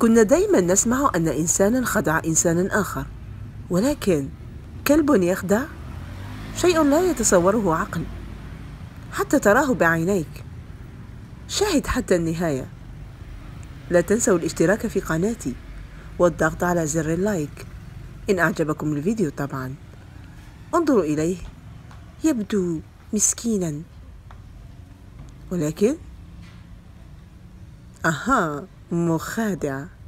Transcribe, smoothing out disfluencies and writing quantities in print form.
كنا دائما نسمع أن إنسانا خدع إنسانا آخر، ولكن كلب يخدع شيء لا يتصوره عقل حتى تراه بعينيك. شاهد حتى النهاية. لا تنسوا الاشتراك في قناتي والضغط على زر اللايك إن أعجبكم الفيديو طبعا. انظروا إليه، يبدو مسكينا، ولكن مخادع.